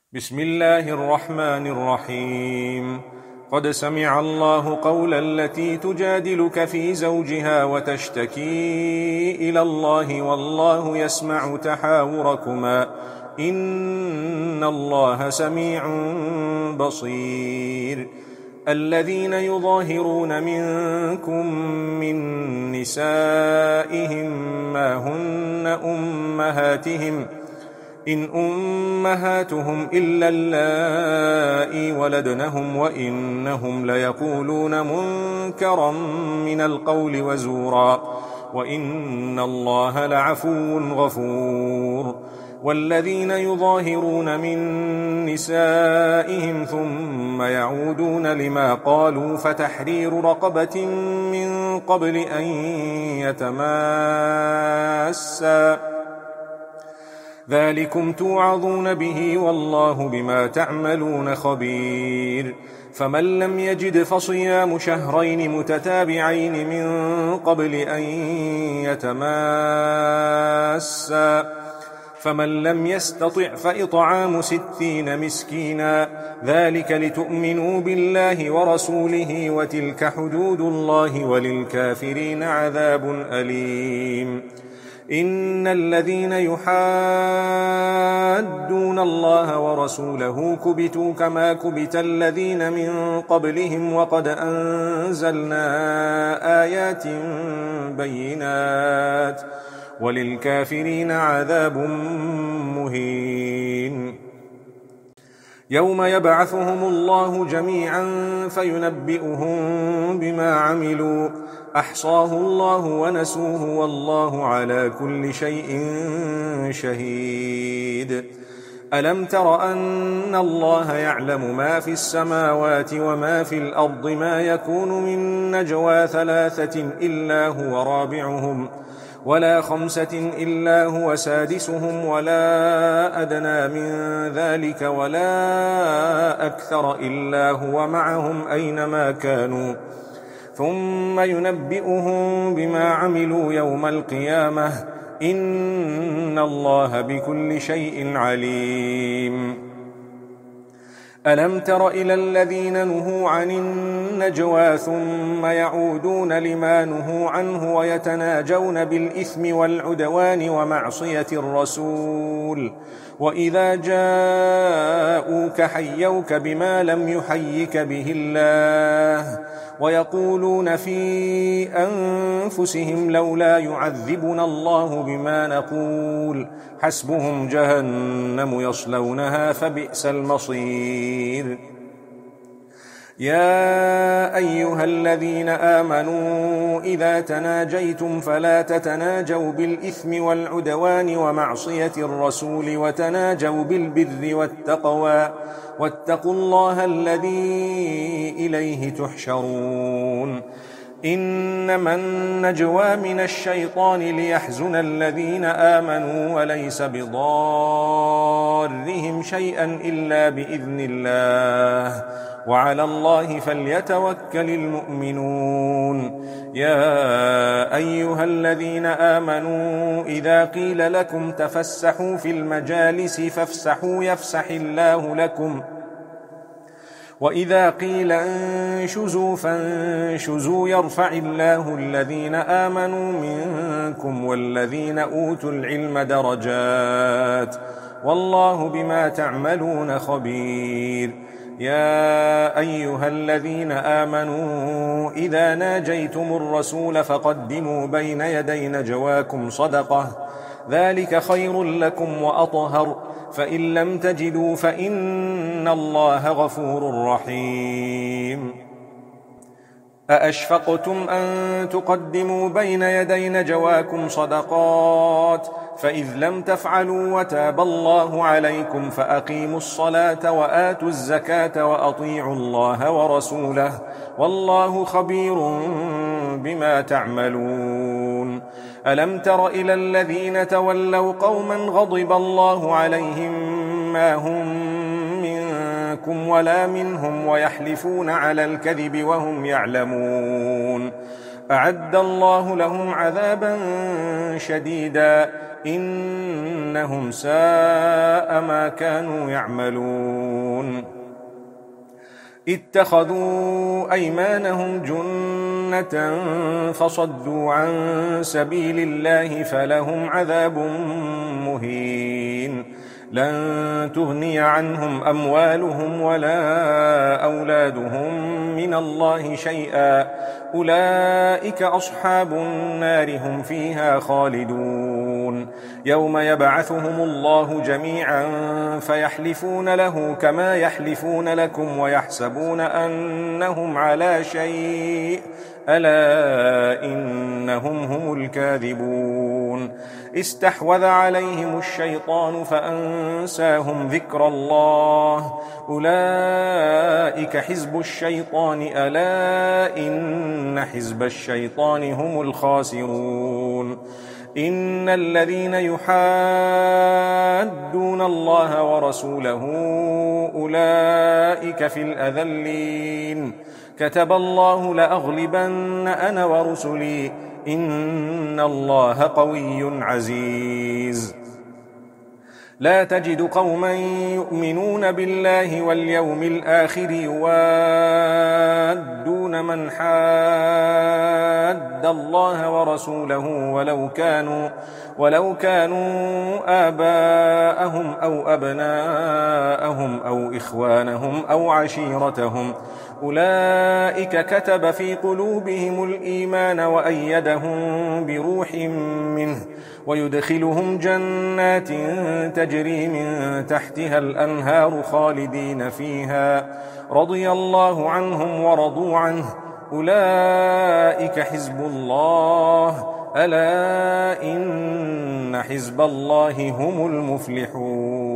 بسم الله الرحمن الرحيم. قد سمع الله قول التي تجادلك في زوجها وتشتكي إلى الله والله يسمع تحاوركما إن الله سميع بصير. الذين يظاهرون منكم من نسائهم ما هن أمهاتهم إن أمهاتهم إلا اللائي ولدنهم وإنهم ليقولون منكرا من القول وزورا وإن الله لعفو غفور. والذين يظاهرون من نسائهم ثم يعودون لما قالوا فتحرير رقبة من قبل أن يتماسا ذلكم توعظون به والله بما تعملون خبير. فمن لم يجد فصيام شهرين متتابعين من قبل أن يتماسا فمن لم يستطع فإطعام 60 مسكينا ذلك لتؤمنوا بالله ورسوله وتلك حدود الله وللكافرين عذاب أليم. إن الذين يحادون الله ورسوله كبتوا كما كبت الذين من قبلهم وقد أنزلنا آيات بينات وللكافرين عذاب مهين. يوم يبعثهم الله جميعا فينبئهم بما عملوا أحصاه الله ونسوه والله على كل شيء شهيد. ألم تر أن الله يعلم ما في السماوات وما في الأرض ما يكون من نجوى 3 إلا هو رابعهم ولا 5 إلا هو سادسهم ولا أدنى من ذلك ولا أكثر إلا هو معهم أينما كانوا ثم ينبئهم بما عملوا يوم القيامة إن الله بكل شيء عليم. ألم تر إلى الذين نهوا عن النجوى ثم يعودون لما نهوا عنه ويتناجون بالإثم والعدوان ومعصية الرسول وإذا جاءوك حيوك بما لم يحيك به الله ويقولون في أنفسهم لولا يعذبنا الله بما نقول حسبهم جهنم يصلونها فبئس المصير. يا أيها الذين آمنوا إذا تناجيتم فلا تتناجوا بالإثم والعدوان ومعصية الرسول وتناجوا بالبر والتقوى واتقوا الله الذي إليه تحشرون. إنما النجوى من الشيطان ليحزن الذين آمنوا وليس بضارهم شيئا إلا بإذن الله وعلى الله فليتوكل المؤمنون. يا أيها الذين آمنوا إذا قيل لكم تفسحوا في المجالس فافسحوا يفسح الله لكم وإذا قيل انشزوا فانشزوا يرفع الله الذين آمنوا منكم والذين أوتوا العلم درجات والله بما تعملون خبير. يا أيها الذين آمنوا إذا ناجيتم الرسول فقدموا بين يدي نجواكم صدقة ذلك خير لكم وأطهر فإن لم تجدوا فإن الله غفور رحيم. أأشفقتم أن تقدموا بين يدي نجواكم صدقات فإذ لم تفعلوا وتاب الله عليكم فأقيموا الصلاة وآتوا الزكاة وأطيعوا الله ورسوله والله خبير بما تعملون. ألم تر إلى الذين تولوا قوما غضب الله عليهم ما هم منكم ولا منهم ويحلفون على الكذب وهم يعلمون أعد الله لهم عذابا شديدا إنهم ساء ما كانوا يعملون اتخذوا أيمانهم جنة فصدوا عن سبيل الله فلهم عذاب مهين لن تغني عنهم أموالهم ولا أولادهم من الله شيئا أولئك أصحاب النار هم فيها خالدون يوم يبعثهم الله جميعا فيحلفون له كما يحلفون لكم ويحسبون أنهم على شيء ألا إنهم هم الكاذبون استحوذ عليهم الشيطان فأنساهم ذكر الله أولئك حزب الشيطان ألا إن حزب الشيطان هم الخاسرون إن الذين يحادون الله ورسوله أولئك في الأذلين كتب الله لأغلبن أنا ورسلي إن الله قوي عزيز لا تجد قوما يؤمنون بالله واليوم الآخر يوادون من حاد الله ورسوله ولو كانوا آباءهم أو أبناءهم أو إخوانهم أو عشيرتهم أولئك كتب في قلوبهم الإيمان وأيدهم بروح منه ويدخلهم جنات تجري من تحتها الأنهار خالدين فيها رضي الله عنهم ورضوا عنه أولئك حزب الله ألا إن حزب الله هم المفلحون